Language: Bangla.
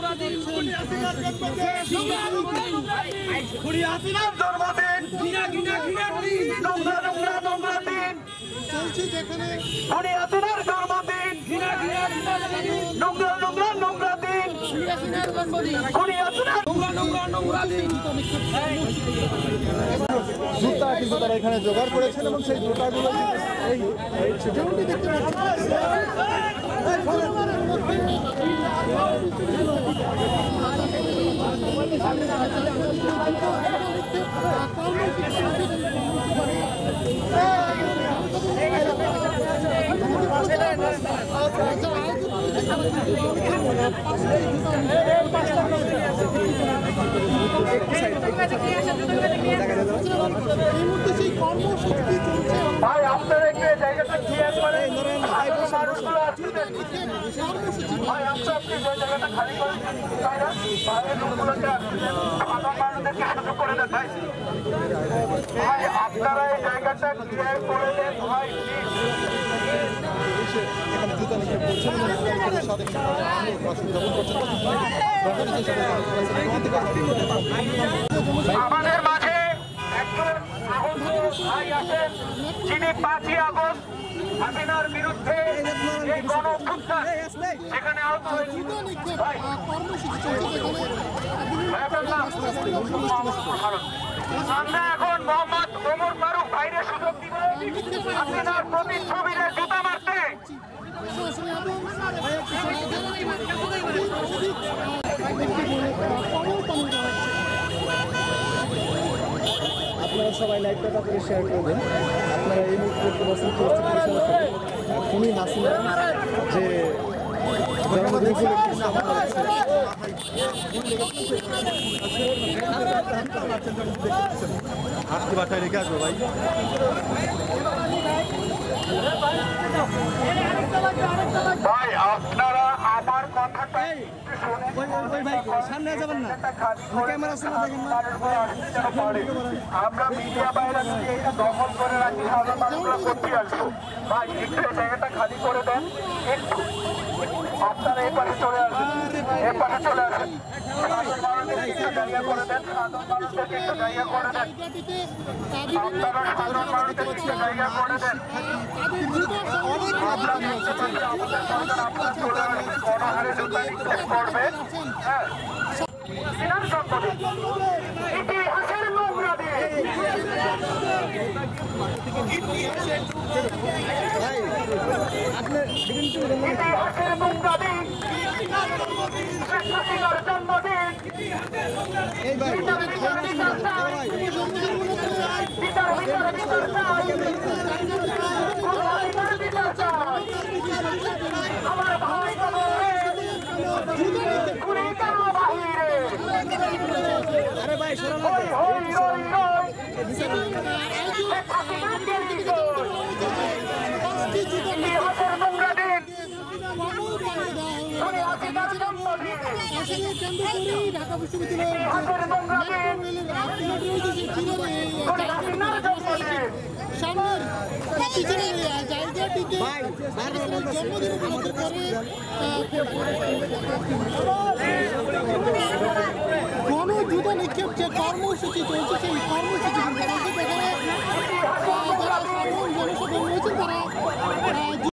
চলছে যেখানে জুতা কিন্তু তারা এখানে জোগাড় করেছেন এবং সেই জুতাগুলো যেমনটি দেখতে ভাই আপনারা একটু জায়গাটা ক্লিয়ার করেন। ভাই আপনি যে জায়গাটা খালি করেন বাইরের লোকগুলোকে সাধারণ মানুষদেরকে সুযোগ করে দেন ভাই। ভাই আপনারা এই জায়গাটা ক্লিয়ার করে দেন ভাই। এখানে জুতা নিক্ষেপ করছেন আমাদের মাঝে একজন আহত ভাই আছেন যিনি 5ই আগস্ট হাসিনার বিরুদ্ধে এই গণ অভ্যুত্থান সেখানে আহত হয়েছিল। আমরা এখন মোহাম্মদ ওমর ফারুক ভাইয়ের সুযোগ দিব হাসিনার প্রতিচ্ছবিতে জুতা মারতে। আপনারা সবাই লাইভটা তাড়াতাড়ি শেয়ার করবেন। আপনারা এই মুহূর্তে বর্তমান পরিস্থিতি খুনি হাসিনা যে জন্মদিন উপলক্ষে সামনে আছে হাসতে বাটায় রেখে আসবো ভাই। ভাই আপনারা আমার কথাটা সামনে যাবেন না, ক্যামেরা আমরা মিডিয়া বাইরে এটা দখল করে রাখি সাধারণ মানুষরা করতে আসবো। ভাই একটু এই জায়গাটা খালি করে দেন একটু। আপনারা এই পাশে চলে আসেন, এই পাশে চলে আসেন। সাধারণ মানুষদেরকে একটু জায়গা করে দেন, সাধারণ মানুষদেরকে একটু জায়গা করে দেন। আপনারা সাধারণ মানুষদেরকে একটু জায়গা করে দেন। আমরা দেখতে পাচ্ছি আমাদের সরকার আপনার চলে আসছে গণহারে জুতা নিক্ষেপ করবেন। হ্যাঁ হাসিনার জন্মদিন ইতিহাসের নোংরা দিন। ইতিহাসের নোংরা দিন শেখ হাসিনার জন্মদিন। বিচার আমার ভাই আরে ভাই ঢাকা বিশ্ববিদ্যালয়ের সামনের পিছনে জায়গাটিতে জন্মদিন উপলক্ষে করে গণ জুতা নিক্ষেপ যে কর্মসূচি চলছে সেই কর্মসূচি কিন্তু চলছে। যেখানে যারা সাধারণ জনসাধারণ রয়েছেন তারা